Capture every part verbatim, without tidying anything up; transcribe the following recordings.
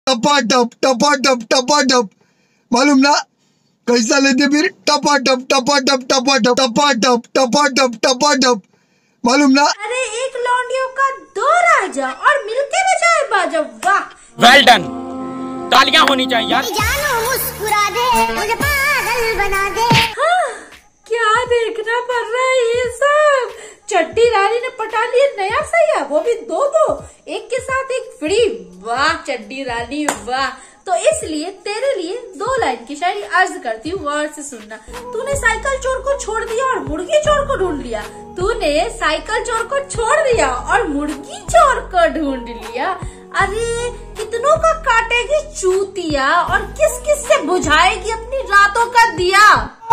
टपाटप टपाटप टपाटप, मालूम ना कैसा लेते फिर? टपाटप टपाटप टपाटप टपाटप टपाटप टपाटप, मालूम ना? अरे एक लौंडियों का दो राजा और मिलके बजाए बाजा, वाह वेल डन, तालियां होनी चाहिए यार। जानो मुस्कुरा दे, मुझे पागल बना दे। हाँ, क्या देखना पड़ रहा है ये सब। चड्डी रानी ने पटा लिया नया सैया, वो भी दो दो, एक के साथ एक फ्री। वाह चड्डी रानी वाह। तो इसलिए तेरे लिए दो लाइन की शायरी अर्ज करती हूँ, गौर से सुनना। तूने साइकिल चोर को छोड़ दिया और मुर्गी चोर को ढूंढ लिया। तूने साइकिल चोर को छोड़ दिया और मुर्गी चोर को ढूंढ लिया। अरे कितनों का काटेगी चूतिया और किस किस से बुझाएगी अपनी रातों का दिया।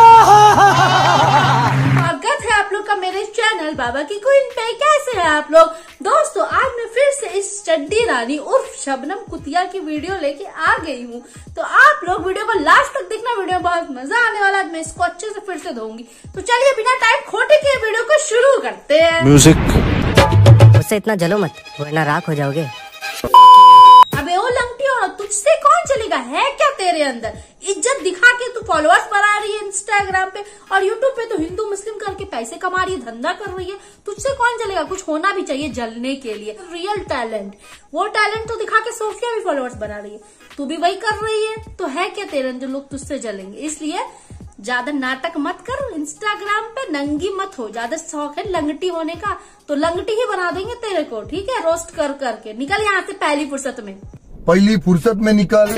स्वागत है आप लोग का मेरे चैनल बाबा की क्वीन पे। कैसे हैं आप लोग दोस्तों? आज मैं फिर से इस चड्डी रानी उर्फ शबनम कुतिया की वीडियो लेके आ गई हूँ। तो आप लोग वीडियो को लास्ट तक देखना, वीडियो बहुत मजा आने वाला है। मैं इसको अच्छे से फिर से दूंगी। तो चलिए बिना टाइम खोटे के वीडियो को शुरू करते हैं। म्यूजिक। उससे इतना जलो मत वरना राख हो जाओगे। अबे ओ लंगटी और तुझसे कौन चलेगा? है क्या तेरे अंदर? इज्जत दिखा के तू फॉलोअर्स बढ़ा रही है इंस्टाग्राम पे और यूट्यूब पे तो हिंदू मुस्लिम करके पैसे कमा रही है, धंधा कर रही है। तुझसे कौन चलेगा? कुछ होना भी चाहिए जलने के लिए, रियल टैलेंट। वो टैलेंट तो दिखा के सोफिया भी फॉलोअर्स बना रही है, तू भी वही कर रही है। तो है क्या तेरे अंदर? लोग तुझसे जलेंगे, इसलिए ज्यादा नाटक मत कर। इंस्टाग्राम पे नंगी मत हो। ज्यादा शौक है लंगटी होने का तो लंगटी ही बना देंगे तेरे को, ठीक है? रोस्ट कर करके निकल यहाँ से पहली फुर्सत में। पहली फुर्सत में निकाल।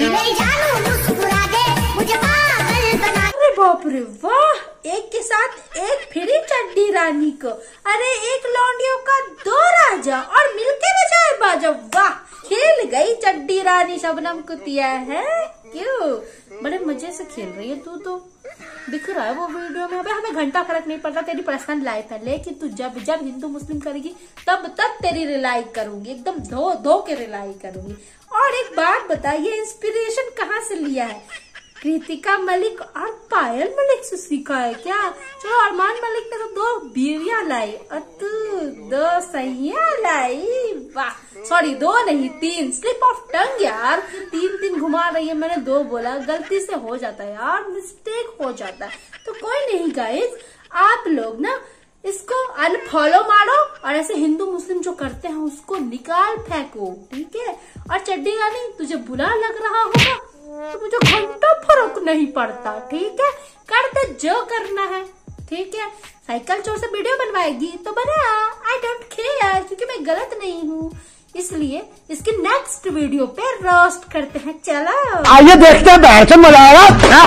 अरे बाप रे वाह, एक के साथ एक फ्री चड्डी रानी को। अरे एक लौंडियों का दो राजा और मिलके बजाए बाजा, वाह खेल गई चड्डी रानी शबनम कुतिया है। क्यों बड़े मजे से खेल रही है तू, तो दिख रहा है वो वीडियो में। अबे हमें घंटा फर्क नहीं पड़ता, तेरी पर्सनल लाइफ है। लेकिन तू जब जब हिंदू मुस्लिम करेगी तब तब तेरी रिलाई करूंगी, एकदम धो धो के रिलाई करूंगी। और एक बात बताइए, इंस्पिरेशन कहाँ से लिया है? कृतिका मलिक और पायल मलिक से सीखा है क्या? चलो अरमान मलिक ने तो दो बीवियां लाई और तू दो सैया लाई। वाह, सॉरी दो नहीं तीन, स्लिप ऑफ टंग यार। तीन तीन घुमा रही है, मैंने दो बोला, गलती से हो जाता है यार, मिस्टेक हो जाता है। तो कोई नहीं गाइस, आप लोग ना इसको अनफॉलो मारो और ऐसे हिंदू मुस्लिम जो करते हैं उसको निकाल फेंको, ठीक है? और चड्डी रानी तुझे बुरा लग रहा होगा तो मुझे घंटा फर्क नहीं पड़ता, ठीक है? करते जो करना है, ठीक है? साइकिल चोर से वीडियो बनवाएगी तो बना, आई डोंट केयर, क्योंकि मैं गलत नहीं हूँ। इसलिए इसकी नेक्स्ट वीडियो पे रोस्ट करते हैं। चलो आइए देखते हैं बाहर से मजा आएगा।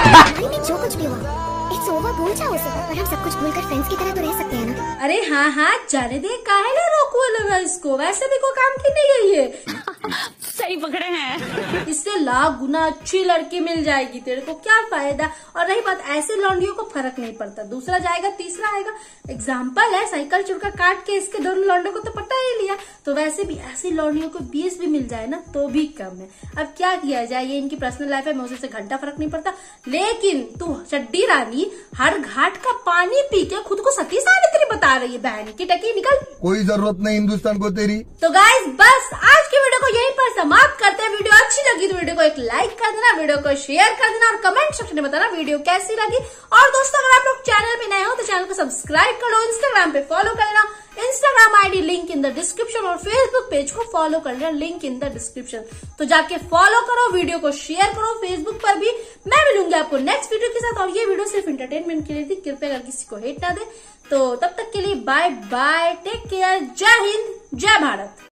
जो कुछ भी हुआ इट्स ओवर, भूल जाओ उसे। पर हम सब कुछ भूलकर फ्रेंड्स की तरह तो रह सकते हैं ना? अरे हाँ हाँ जाने दे, काहे ना रोको लगा इसको, वैसे भी कोई काम की नहीं है ये। सही पकड़े हैं। इससे लाख गुना अच्छी लड़की मिल जाएगी तेरे को, क्या फायदा? और रही बात, ऐसे लौंडियों को फर्क नहीं पड़ता, दूसरा जाएगा तीसरा आएगा। एग्जाम्पल है, साइकिल चुरका काट के इसके दोनों लौंडों को तो पटा ही लिया। तो वैसे भी ऐसी लौंडियों को बीस भी मिल जाए ना तो भी कम है। अब क्या किया जाए, ये इनकी पर्सनल लाइफ है, मुझे से घंटा फर्क नहीं पड़ता। लेकिन तू चड्डी रानी हर घाट का पानी पी के खुद को सती सावित्री बता रही है, बहन की टकी निकल। कोई जरूरत नहीं हिंदुस्तान को तेरी। तो गाइस बस आज की वीडियो को यहीं पर समाप्त करते हैं। वीडियो अच्छी लगी तो वीडियो को एक लाइक कर देना, वीडियो को शेयर कर देना और कमेंट सेक्शन में बताना वीडियो कैसी लगी। और दोस्तों अगर आप लोग चैनल पे नए हो तो चैनल को सब्सक्राइब कर लो, इंस्टाग्राम पे फॉलो कर लेना, Instagram ID link in the description, और फेसबुक पेज को फॉलो कर लेना, लिंक इन द डिस्क्रिप्शन। तो जाके फॉलो करो, वीडियो को शेयर करो, फेसबुक पर भी। मैं मिलूंगी आपको नेक्स्ट वीडियो के साथ। और ये वीडियो सिर्फ एंटरटेनमेंट के लिए थी, कृपया अगर किसी को हेट ना दे। तो तब तक के लिए बाय बाय, टेक केयर, जय हिंद, जय भारत।